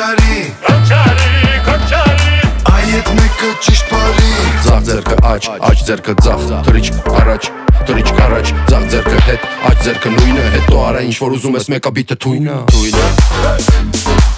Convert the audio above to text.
Քոչարի Այդ մեկը ճիշտ բարի Ձախ ձերքը աջ, աջ ձերքը ձախ Թրիչք առաջ, թրիչք առաջ Ձախ ձերքը հետ, աջ ձերքը նույնը Հետո արա ինչ որ ուզում ես մեկա բիթը թույնը